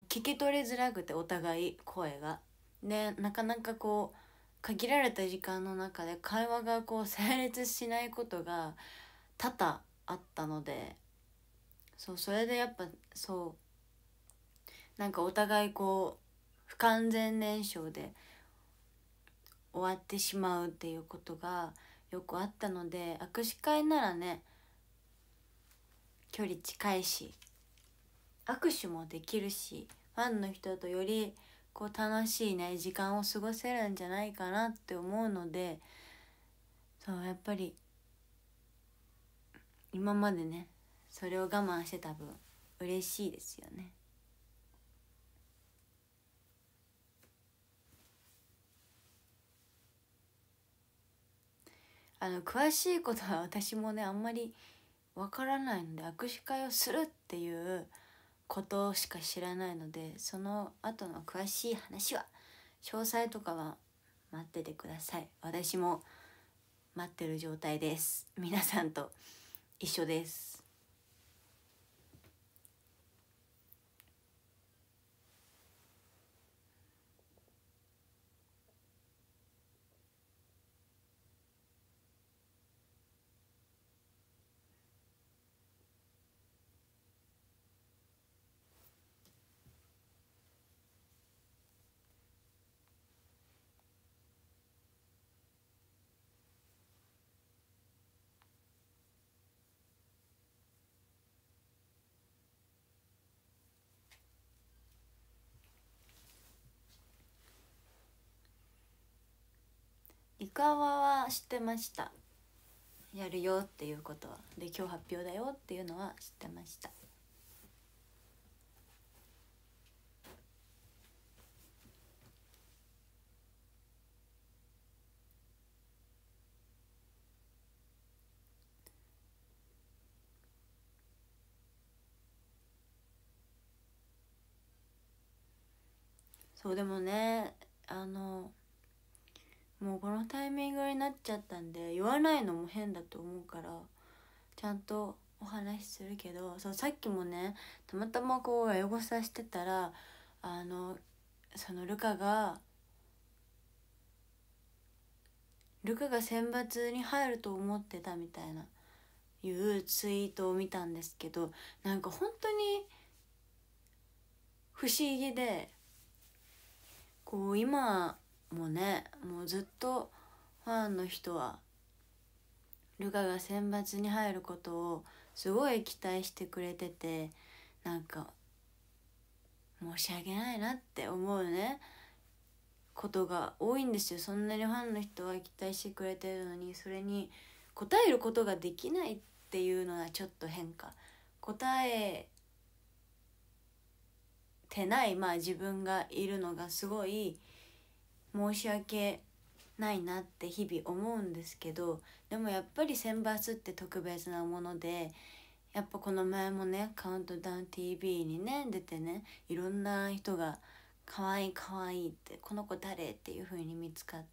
聞き取りづらくて、お互い声がで、なかなかこう限られた時間の中で会話がこう成立しないことが多々あったので、それでやっぱなんかお互いこう不完全燃焼で終わってしまうっていうことがよくあったので、握手会ならね距離近いし握手もできるし、ファンの人とよりこう楽しいね時間を過ごせるんじゃないかなって思うので、やっぱり今までねそれを我慢してた分嬉しいですよね。詳しいことは私もねあんまりわからないので、握手会をするっていうことしか知らないので、その後の詳しい話は詳細とかは待っててください。私も待ってる状態です。皆さんと一緒です。イカワは知ってました。やるよっていうことはで、今日発表だよっていうのは知ってました。でもねもうこのタイミングになっちゃったんで言わないのも変だと思うからちゃんとお話しするけど、さっきもねたまたまこうエゴサしてたらルカが選抜に入ると思ってたみたいないうツイートを見たんですけど、なんか本当に不思議で、こう今もねもうずっとファンの人はルカが選抜に入ることをすごい期待してくれてて、なんか申し訳ないなって思うねことが多いんですよ。そんなにファンの人は期待してくれてるのに、それに応えることができないっていうのはちょっと変か。答えてない自分がいるのがすごい申し訳ないなって日々思うんですけど、でもやっぱり選抜って特別なもので、やっぱこの前もねカウントダウン TV にね出てね、いろんな人が可愛い可愛いってこの子誰っていう風に見つかって、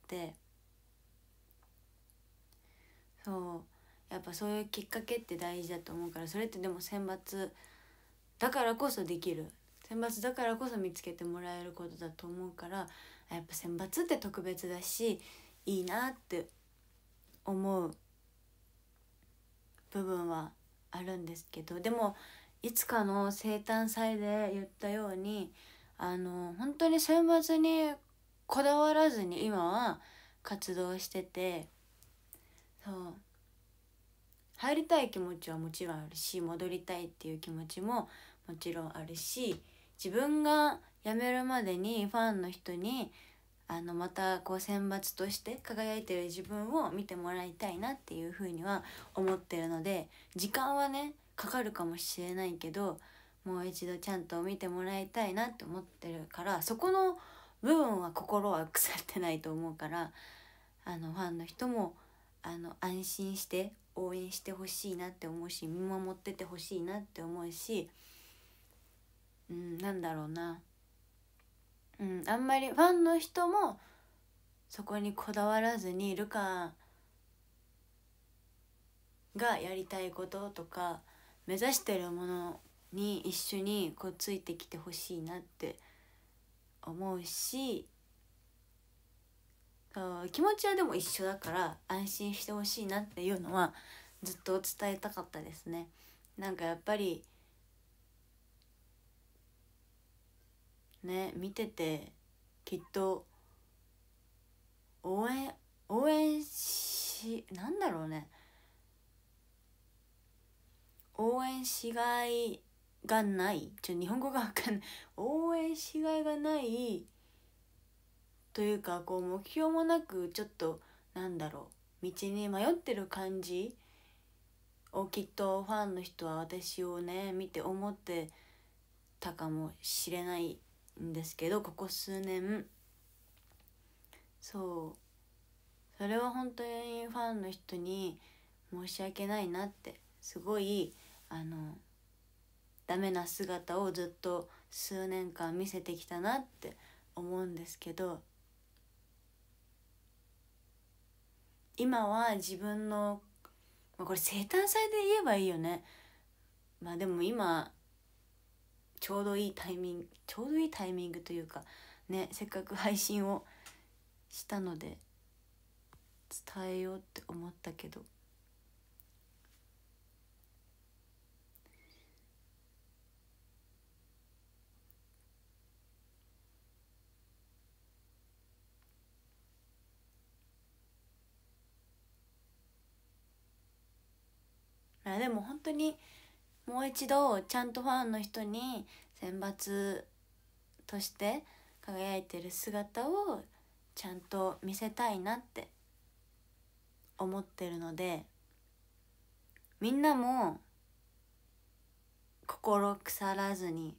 やっぱそういうきっかけって大事だと思うから、それってでも選抜だからこそできる、選抜だからこそ見つけてもらえることだと思うから、やっぱ選抜って特別だしいいなって思う部分はあるんですけど、でもいつかの生誕祭で言ったように本当に選抜にこだわらずに今は活動してて、入りたい気持ちはもちろんあるし、戻りたいっていう気持ちももちろんあるし、自分が辞めるまでにファンの人にまたこう選抜として輝いてる自分を見てもらいたいなっていうふうには思ってるので、時間はねかかるかもしれないけどもう一度ちゃんと見てもらいたいなって思ってるから、そこの部分は心は腐ってないと思うから、ファンの人も安心して応援してほしいなって思うし、見守っててほしいなって思うし、なんだろうな、あんまりファンの人もそこにこだわらずにルカがやりたいこととか目指してるものに一緒にこうついてきてほしいなって思うし、気持ちはでも一緒だから安心してほしいなっていうのはずっと伝えたかったですね。なんかやっぱりね、見ててきっと応援なんだろうね、応援しがいがない、日本語が分かんない、応援しがいがないというか、こう目標もなくちょっとなんだろう、道に迷ってる感じをきっとファンの人は私をね見て思ってたかもしれないんですけど、ここ数年それは本当にファンの人に申し訳ないなって、すごいダメな姿をずっと数年間見せてきたなって思うんですけど、今は自分の、これ生誕祭で言えばいいよね。でも今ちょうどいいタイミングというかね、せっかく配信をしたので伝えようって思ったけど、でも本当にもう一度ちゃんとファンの人に選抜として輝いてる姿をちゃんと見せたいなって思ってるので、みんなも心腐らずに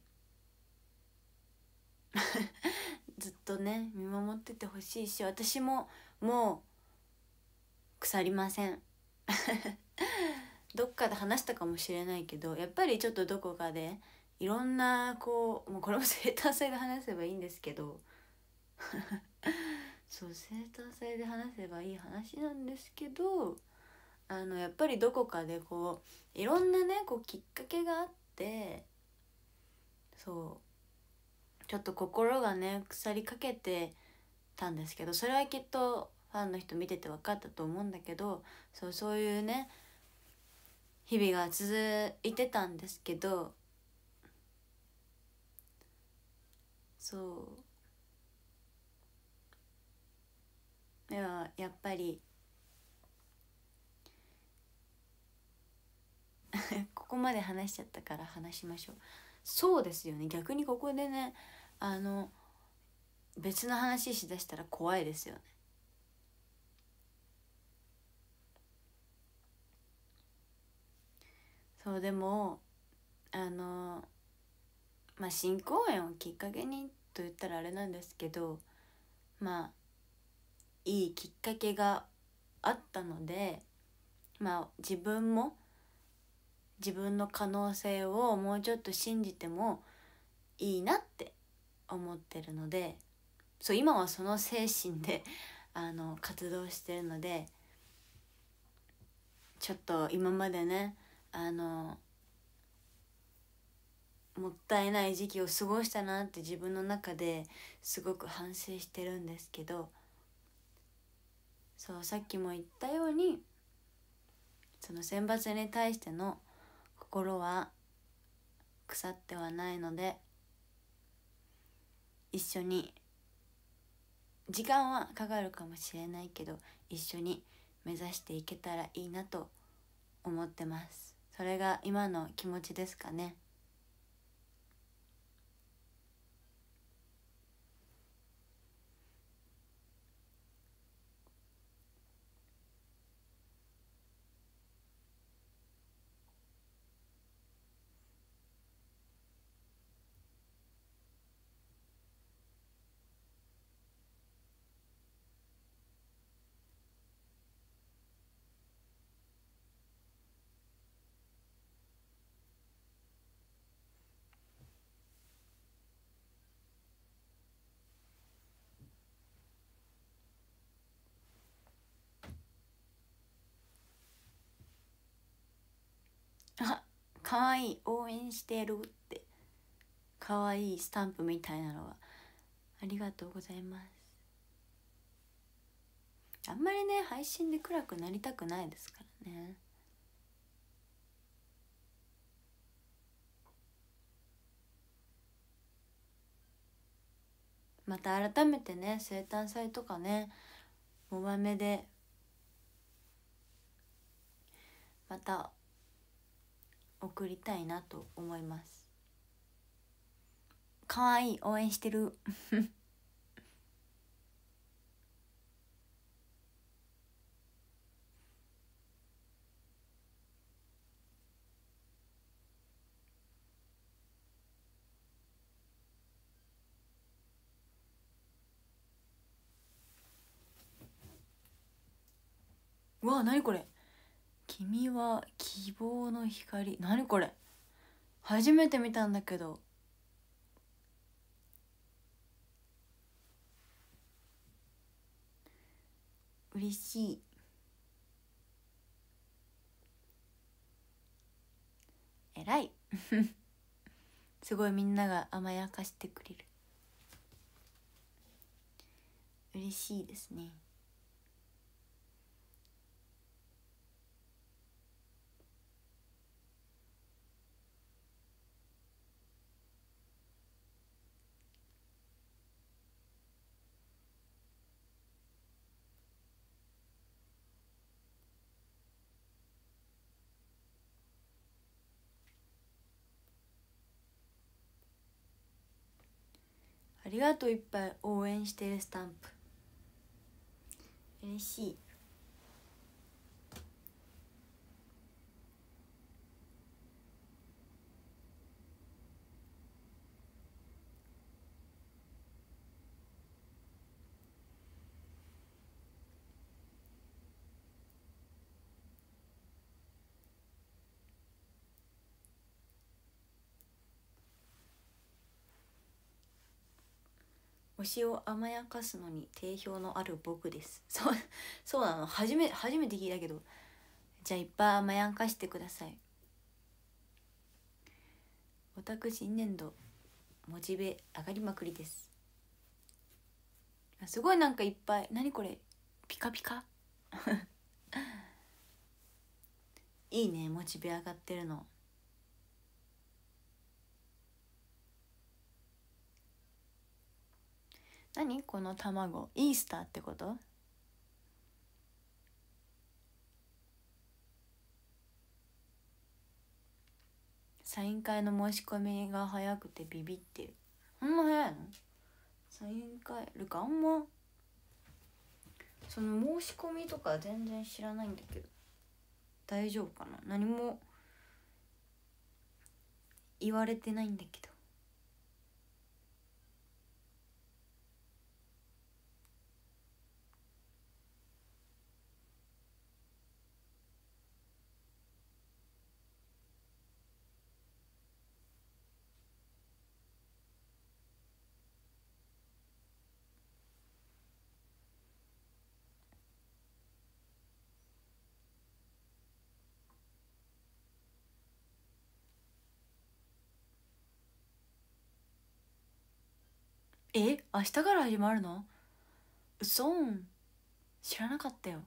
ずっとね見守っててほしいし、私ももう腐りませんどっかで話したかもしれないけど、やっぱりちょっとどこかでいろんなもうこれも生誕祭で話せばいいんですけどそう生誕祭で話せばいい話なんですけど、やっぱりどこかでいろんなねきっかけがあって、ちょっと心がね腐りかけてたんですけど、それはきっとファンの人見てて分かったと思うんだけど、そういうね日々が続いてたんですけど、ではやっぱりここまで話しちゃったから話しましょう。そうですよね、逆にここでね別の話しだしたら怖いですよね。でも新公演をきっかけにと言ったらあれなんですけど、いいきっかけがあったので、自分も自分の可能性をもうちょっと信じてもいいなって思ってるので、今はその精神で活動してるので、ちょっと今までねもったいない時期を過ごしたなって自分の中ですごく反省してるんですけど、さっきも言ったようにその選抜に対しての心は腐ってはないので、一緒に時間はかかるかもしれないけど一緒に目指していけたらいいなと思ってます。それが今の気持ちですかね。 かわいい応援してるってかわいいスタンプみたいなのはありがとうございます。あんまりね配信で暗くなりたくないですからね。また改めてね生誕祭とかねモバメでまた送りたいなと思います。かわいい応援してるうわ何これ、君は希望の光、何これ初めて見たんだけど。嬉しい。えらいすごいみんなが甘やかしてくれる。嬉しいですね。ありがとう、いっぱい応援してるスタンプ嬉しい。推しを甘やかすのに定評のある僕です。そうなの、初めて聞いたけど。じゃあいっぱい甘やかしてください。オタク新年度モチベ上がりまくりです。すごいなんかいっぱい、何これピカピカいいね、モチベ上がってるの。何この卵、イースターってこと？サイン会の申し込みが早くてビビってる。そんな早いの？サイン会るかあんまその申し込みとか全然知らないんだけど大丈夫かな。何も言われてないんだけど。明日から始まるの？うそん、知らなかったよ。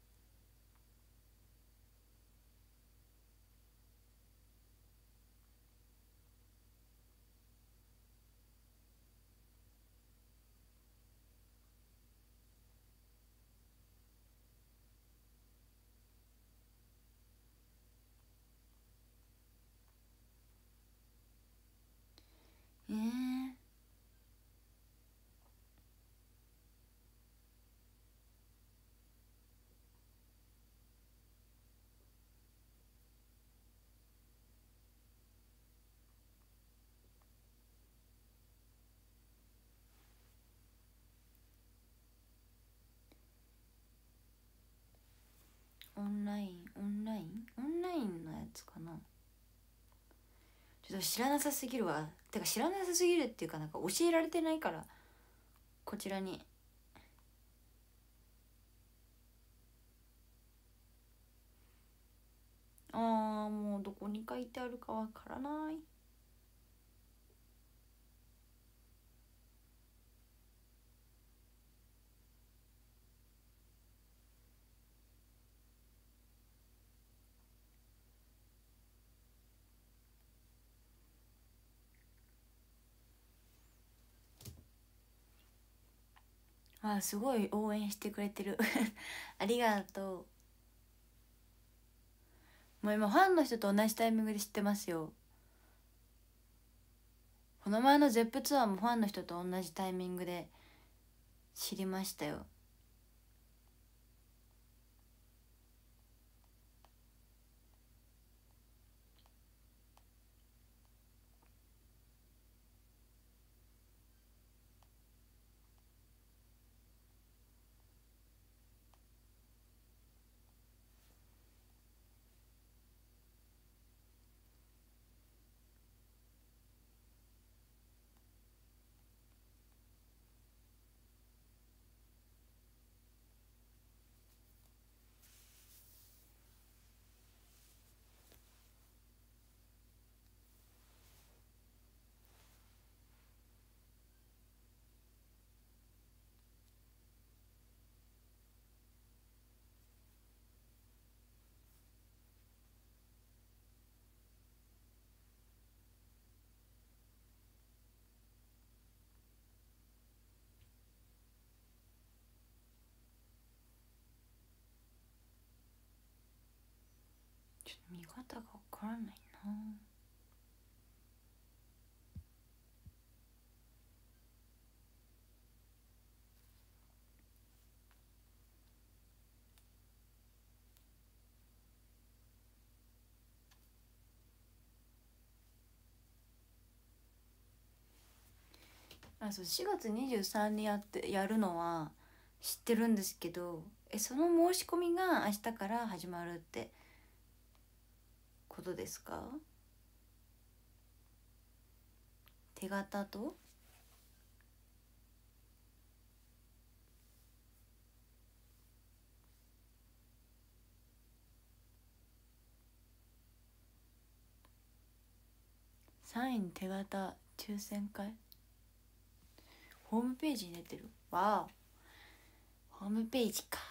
オンラインのやつかな。ちょっと知らなさすぎるわ。てか知らなさすぎるっていうか、なんか教えられてないからこちらに。 もうどこに書いてあるかわからない。すごい応援してくれてるありがとう。もう今ファンの人と同じタイミングで知ってますよ。この前の ZEP ツアーもファンの人と同じタイミングで知りましたよ。ちょっと見方がわからないな。そう4月23にやるのは知ってるんですけど、その申し込みが明日から始まるってことですか？手形とサイン手形抽選会、ホームページに出てる。わあ、ホームページか。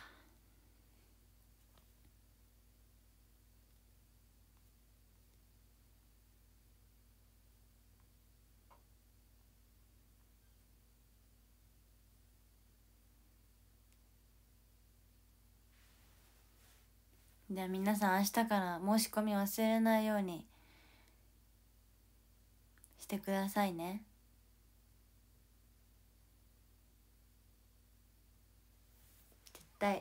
じゃあ皆さん明日から申し込み忘れないようにしてくださいね。絶対。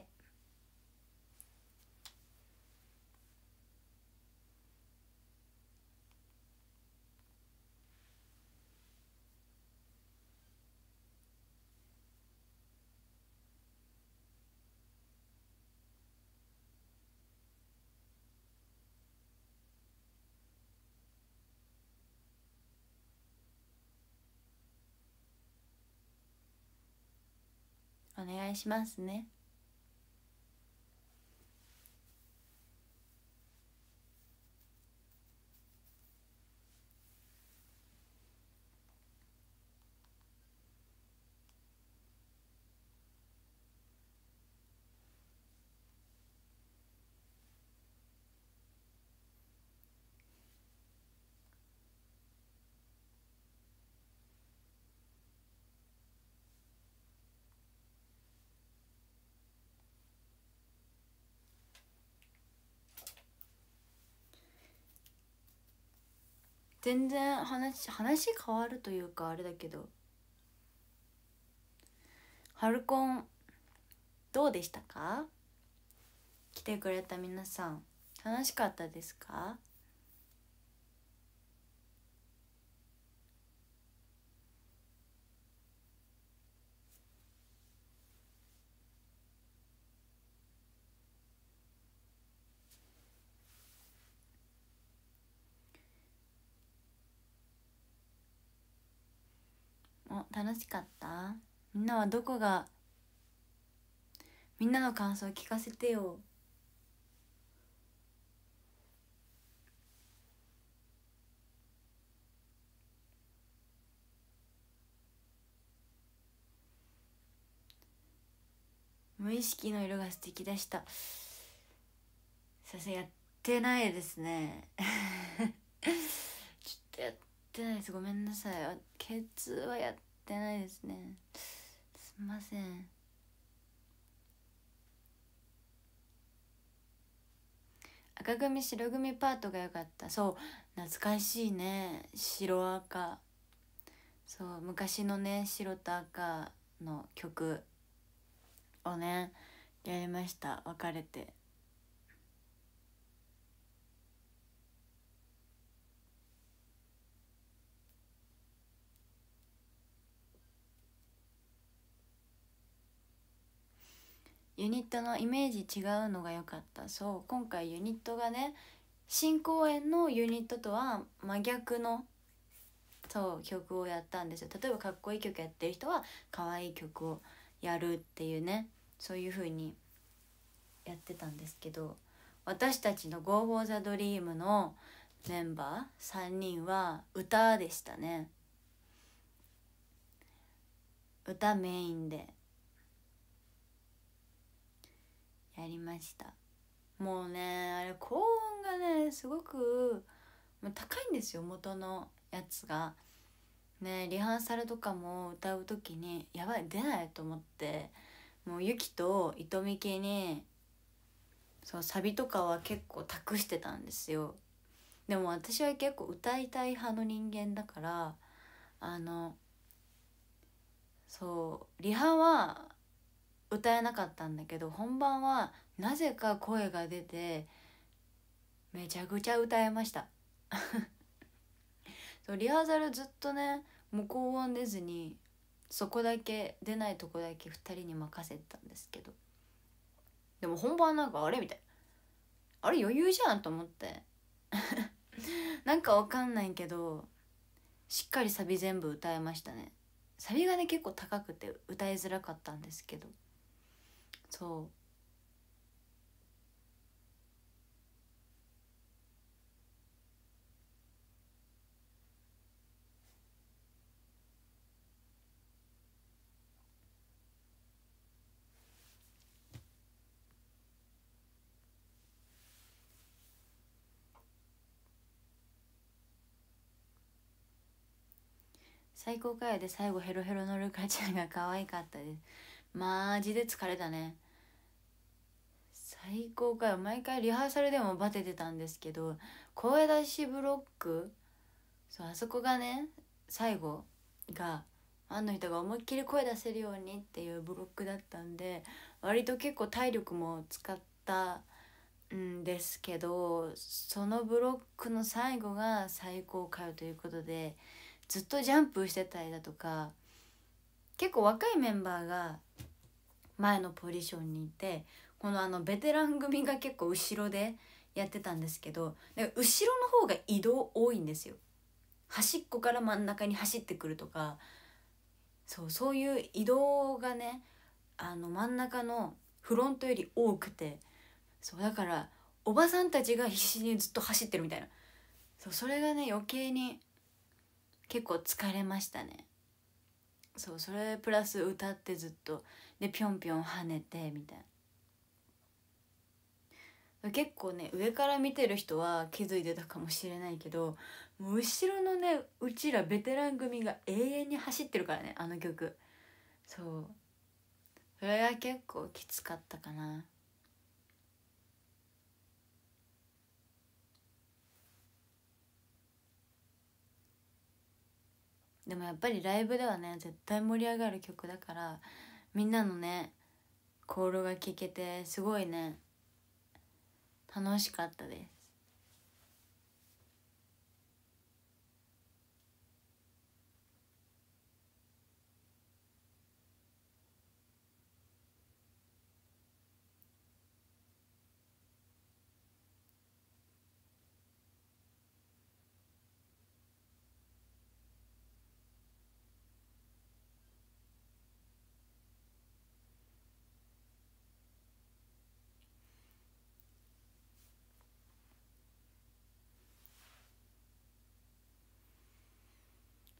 お願いしますね。全然話変わるというかあれだけど、ハルコンどうでしたか？来てくれた皆さん楽しかったですか？楽しかった？みんなはどこが、みんなの感想聞かせてよ。 無意識の色が素敵でした。さすがやってないですねちょっとやってないです、ごめんなさい。ケツはやってないですね、すいません。赤組白組パートが良かった。そう懐かしいね、白赤。そう昔のね白と赤の曲をねやりました、別れて。ユニットのイメージ違うのが良かった。そう今回ユニットがね新公演のユニットとは真逆のそう曲をやったんですよ。例えばかっこいい曲やってる人は可愛い曲をやるっていうね、そういう風にやってたんですけど、私たちの Go for the Dream のメンバー3人は歌でしたね。歌メインでやりました。もうねあれ高音がねすごく高いんですよ、元のやつがね。リハーサルとかも歌う時にやばい出ないと思って、もうゆきと糸みきにそうサビとかは結構託してたんですよ。でも私は結構歌いたい派の人間だから、そうリハは歌えなかったんだけど、本番はなぜか声が出てめちゃくちゃ歌えましたそうリハーサルずっとねもう高音出ずに、そこだけ出ないとこだけ2人に任せてたんですけど、でも本番なんかあれみたいな、あれ余裕じゃんと思ってなんかわかんないけどしっかりサビ全部歌えましたね。サビがね結構高くて歌いづらかったんですけど、そう最高回で最後ヘロヘロのルカちゃんが可愛かったです。マジで疲れたね。最高回毎回リハーサルでもバテてたんですけど、声出しブロック、そうあそこがね最後がファンの人が思いっきり声出せるようにっていうブロックだったんで、割と結構体力も使ったんですけど、そのブロックの最後が最高回ということでずっとジャンプしてたりだとか、結構若いメンバーが前のポジションにいて、このベテラン組が結構後ろでやってたんですけど、後ろの方が移動多いんですよ。端っこから真ん中に走ってくるとか、そういう移動がね真ん中のフロントより多くて、そうだからおばさんたちが必死にずっと走ってるみたいな、それがね余計に結構疲れましたね。それプラス歌ってずっとでぴょんぴょん跳ねてみたいな、結構ね上から見てる人は気づいてたかもしれないけど、もう後ろのねうちらベテラン組が永遠に走ってるからね、あの曲。そうそれが結構きつかったかな。でもやっぱりライブではね絶対盛り上がる曲だから、みんなのねコールが聞けてすごいね楽しかったです。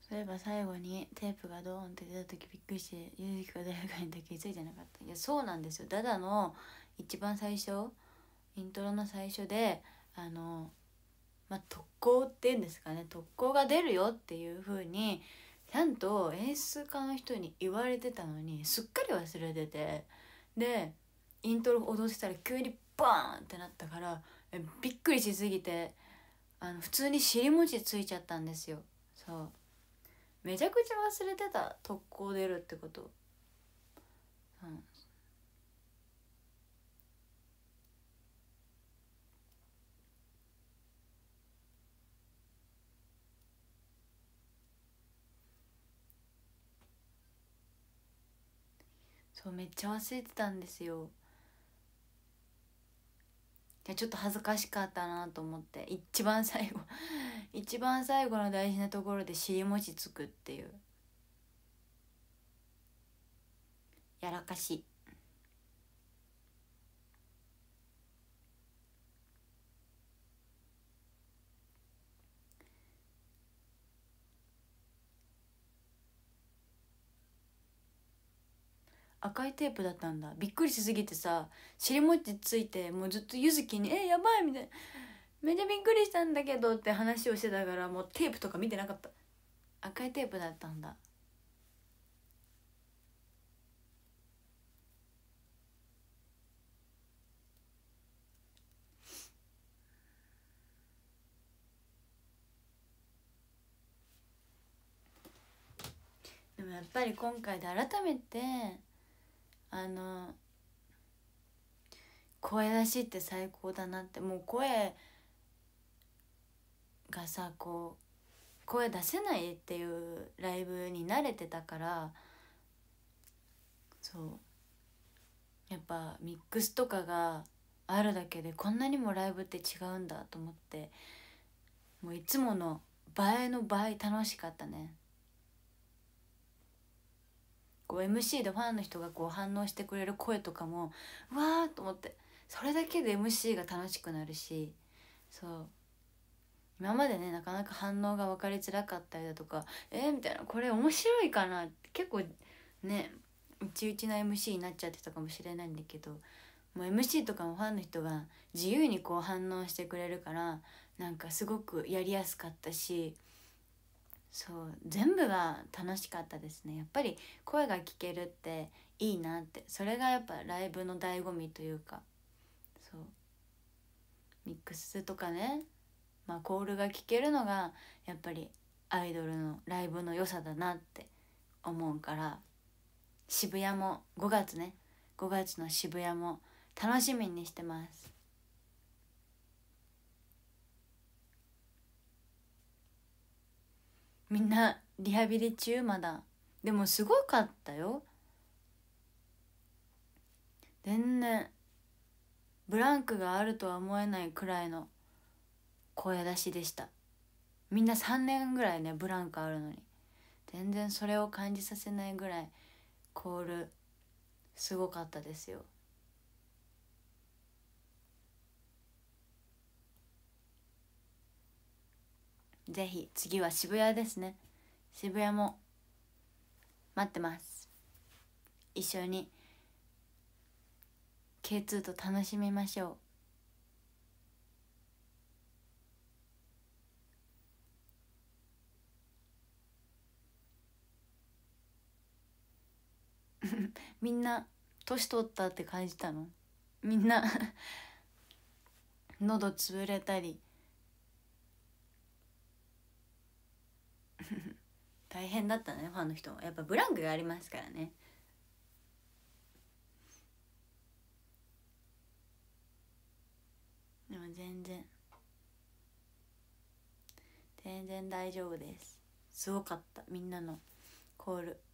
そういえば最後にテープがドーンって出た時びっくりして、ゆうきか誰かにだけ気づいてなかった。いやそうなんですよ。ダダの一番最初、イントロの最初で特攻っていうんですかね、特攻が出るよっていう風にちゃんと演出家の人に言われてたのにすっかり忘れてて、でイントロ踊ってたら急にバーンってなったから、びっくりしすぎて普通に尻餅ついちゃったんですよ。そうめちゃくちゃ忘れてた、特攻出るってこと。うん、そうめっちゃ忘れてたんですよ。いやちょっと恥ずかしかったなと思って、一番最後一番最後の大事なところで尻餅つくっていう、やらかし。赤いテープだったんだ。びっくりしすぎてさ、尻餅ついてもうずっとゆずきに「やばい」みたいな「めっちゃびっくりしたんだけど」って話をしてたから、もうテープとか見てなかった。赤いテープだったんだ。でもやっぱり今回で改めてあの声出しって最高だなって。もう声がさ、こう声出せないっていうライブに慣れてたから、そうやっぱミックスとかがあるだけでこんなにもライブって違うんだと思って、もういつもの倍の倍楽しかったね。こう MC でファンの人がこう反応してくれる声とかもうわーと思って、それだけで MC が楽しくなるし、そう今までねなかなか反応が分かりづらかったりだとか、みたいな、これ面白いかなって結構ねうちうちの MC になっちゃってたかもしれないんだけど、もう MC とかもファンの人が自由にこう反応してくれるから、なんかすごくやりやすかったし、そう全部が楽しかったですね。やっぱり声が聞けるっていいなって、それがやっぱライブの醍醐味というか、そうミックスとかね、コールが聞けるのがやっぱりアイドルのライブの良さだなって思うから、渋谷も5月ね、5月の渋谷も楽しみにしてます。みんなリハビリ中まだ。でもすごかったよ、全然ブランクがあるとは思えないくらいの声出しでした。みんな3年ぐらいねブランクあるのに全然それを感じさせないぐらいコールすごかったですよ。ぜひ次は渋谷ですね。渋谷も待ってます。一緒に K2 と楽しみましょうみんな年取ったって感じたの？みんな喉潰れたり大変だったね、ファンの人もやっぱブランクがありますからね。でも全然大丈夫です。すごかったみんなのコール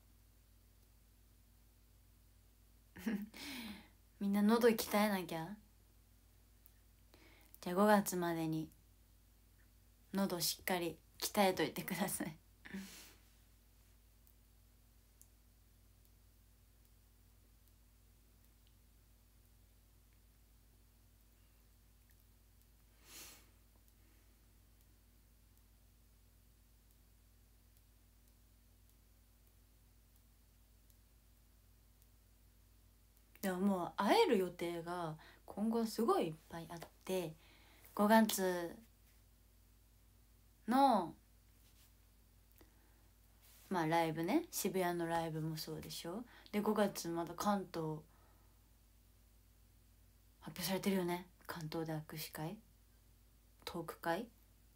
みんな喉鍛えなきゃ。 じゃあ5月までに喉しっかり鍛えといてくださいでももう会える予定が今後すごいいっぱいあって、5月のまあライブね、渋谷のライブもそうでしょ。で5月まだ関東発表されてるよね。関東で握手会、トーク会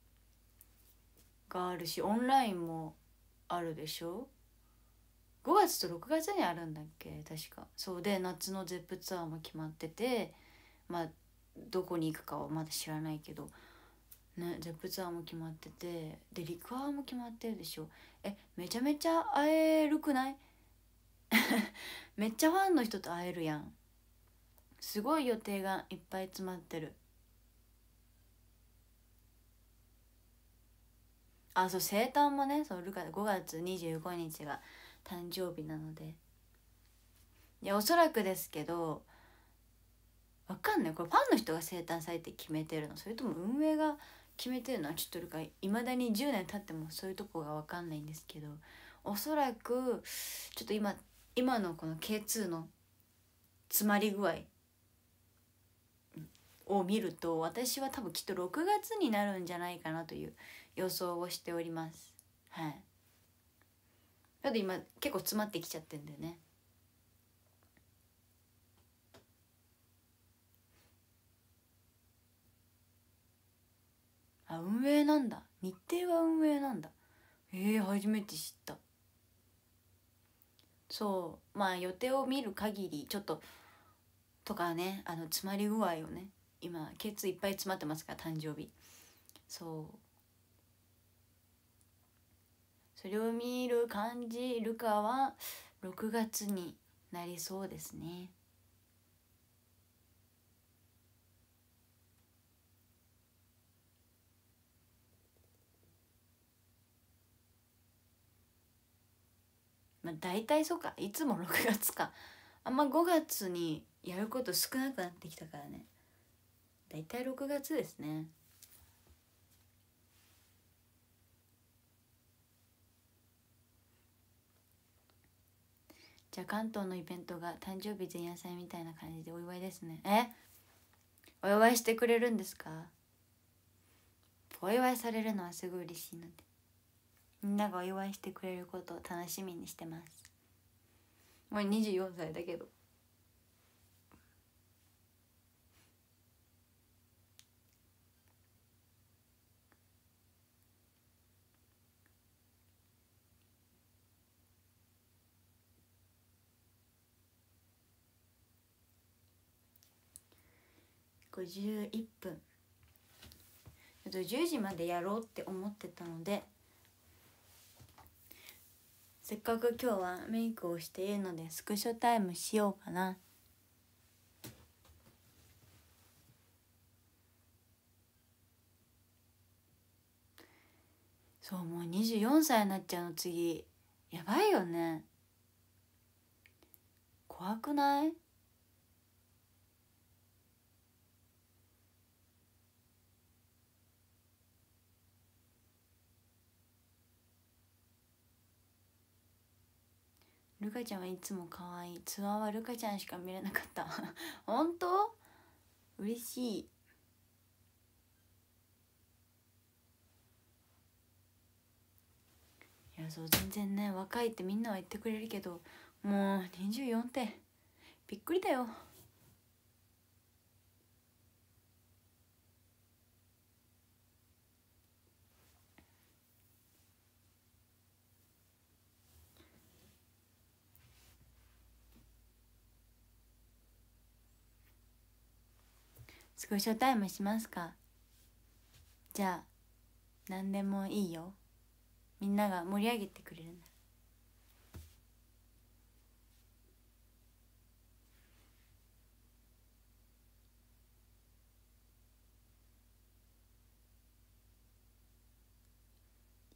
があるし、オンラインもあるでしょ。5月と6月にあるんだっけ確か。そうで、夏のゼップツアーも決まってて、まあどこに行くかはまだ知らないけどね、ゼップツアーも決まってて、でリクアーも決まってるでしょ。めちゃめちゃ会えるくないめっちゃファンの人と会えるやん。すごい予定がいっぱい詰まってる。あ、そう、生誕もね、そうルカ5月25日が誕生日なので、いやおそらくですけど、わかんない、これファンの人が生誕祭って決めてるの、それとも運営が決めてるのはちょっとルカいまだに10年経ってもそういうとこがわかんないんですけど、おそらくちょっと今のこの K2 の詰まり具合を見ると、私は多分きっと6月になるんじゃないかなという予想をしております。はい。だって今結構詰まってきちゃってんだよね。あ、運営なんだ。日程は運営なんだ。初めて知った。そう、まあ予定を見る限りちょっととかね、詰まり具合をね、今ケツいっぱい詰まってますから、誕生日。そう、それを見る感じるかは6月になりそうですね。まあ大体そうか、いつも6月か。あんま5月にやること少なくなってきたからね、大体6月ですね。じゃあ関東のイベントが誕生日前夜祭みたいな感じでお祝いですね。お祝いしてくれるんですか？お祝いされるのはすごい嬉しいので、みんながお祝いしてくれることを楽しみにしてます。もう24歳だけど。51分、10時までやろうって思ってたので、せっかく今日はメイクをしているのでスクショタイムしようかな。そう、もう24歳になっちゃうの次。やばいよね。怖くない？ルカちゃんはいつも可愛い。ツアーはルカちゃんしか見れなかった本当？嬉しい。いや、そう、全然ね、若いってみんなは言ってくれるけど、もう24ってびっくりだよ。スクショタイムしますか？じゃあ何でもいいよ、みんなが盛り上げてくれるんだ。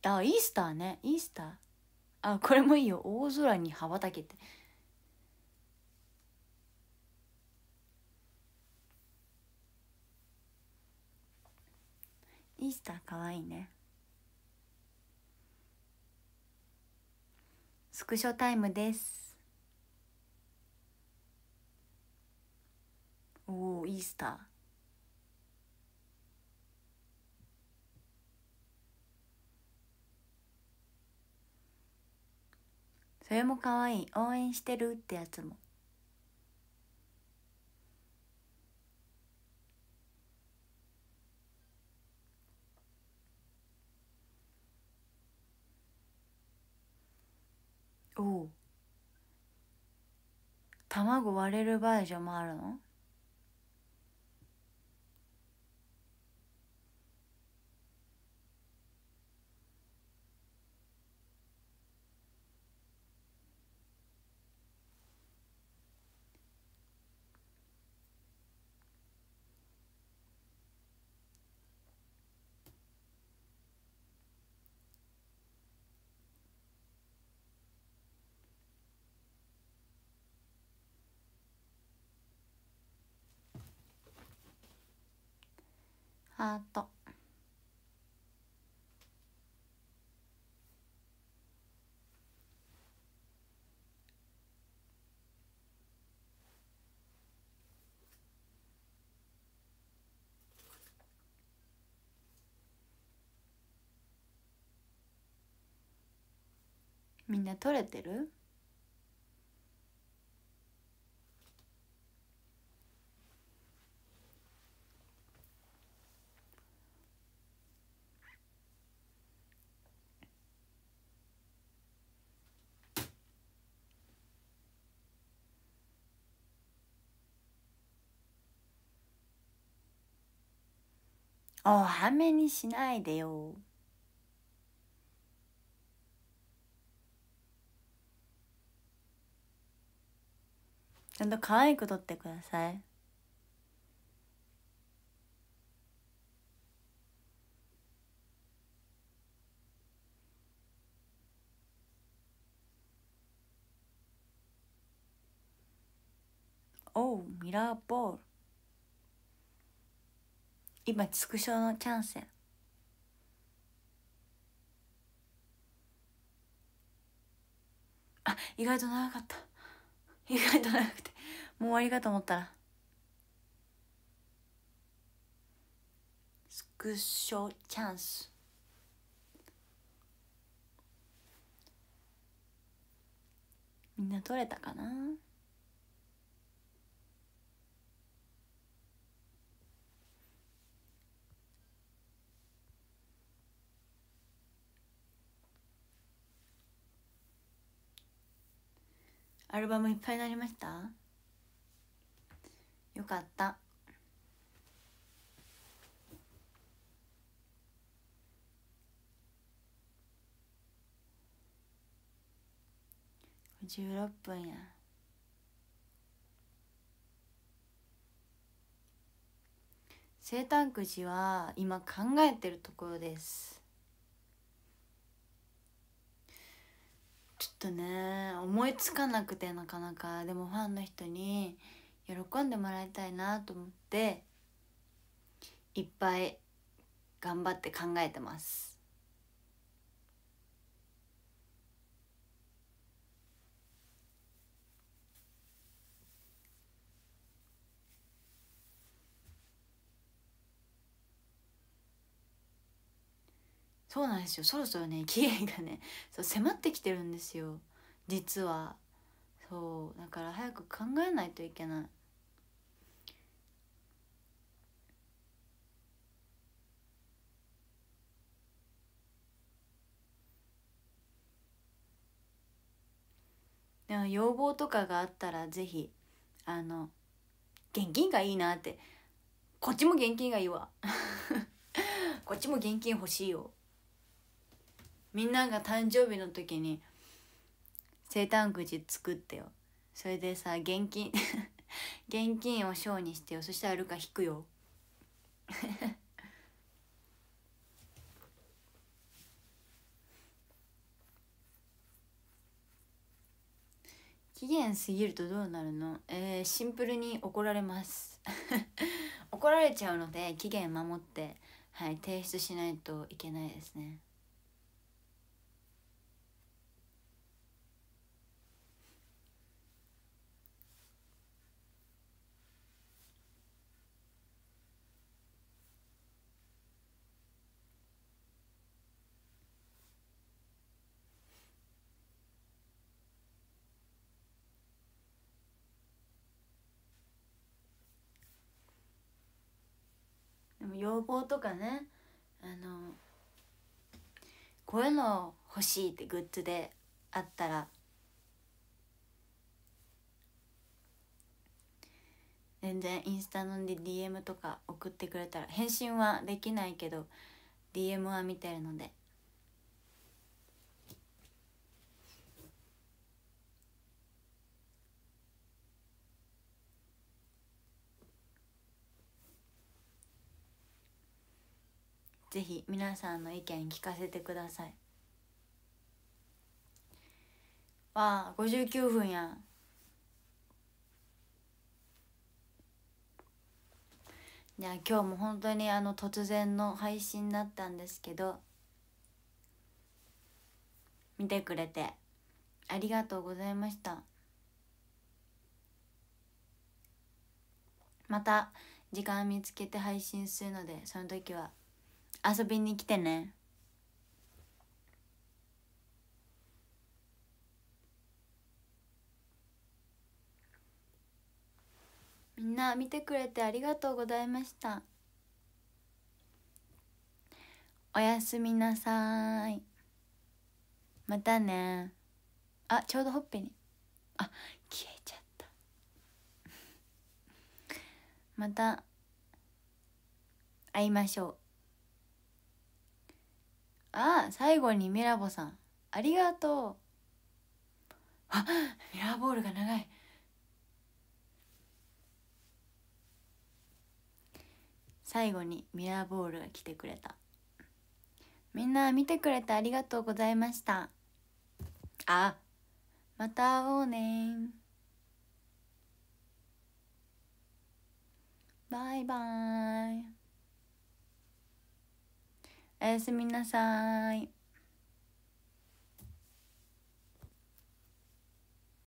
あ、イースターね、イースター。あ、これもいいよ。大空に羽ばたけて。イースターかわいいね。スクショタイムです。おお、イースター。それもかわいい。応援してるってやつも。おお、卵割れるバージョンもあるの？ハート。みんな撮れてる？おはめにしないでよ。ちゃんと可愛く撮ってください。おう、ミラーボール。今スクショのチャンスや。あ、意外と長かった。意外と長くてもう終わりかと思ったら。スクショチャンス。みんな撮れたかな？アルバムいっぱいになりました？よかった。16分や。生誕くじは今考えてるところです。ちょっとね、思いつかなくて、なかなか。でもファンの人に喜んでもらいたいなと思っていっぱい頑張って考えてます。そうなんですよ。そろそろね、期限がね、そう迫ってきてるんですよ、実は。そうだから早く考えないといけない。でも要望とかがあったらぜひ現金がいいなって。こっちも現金がいいわこっちも現金欲しいよ。みんなが誕生日の時に生誕くじ作ってよ。それでさ、現金現金を賞にしてよ。そしたらルカ引くよ期限過ぎるとどうなるの？シンプルに怒られます怒られちゃうので期限守って、はい、提出しないといけないですね。でも要望とかね、こういうの欲しいってグッズであったら全然インスタの DM とか送ってくれたら、返信はできないけど DM は見てるので、ぜひ皆さんの意見聞かせてください。わあ59分や。じゃあ今日も本当に突然の配信だったんですけど、見てくれてありがとうございました。また時間見つけて配信するので、その時は遊びに来てね。みんな見てくれてありがとうございました。おやすみなさい。またね。あ、ちょうどほっぺに消えちゃった。また会いましょう。最後にミラボさんありがとう。ミラーボールが長い。最後にミラーボールが来てくれた。みんな見てくれてありがとうございました。また会おうね。バイバーイ。おやすみなさい。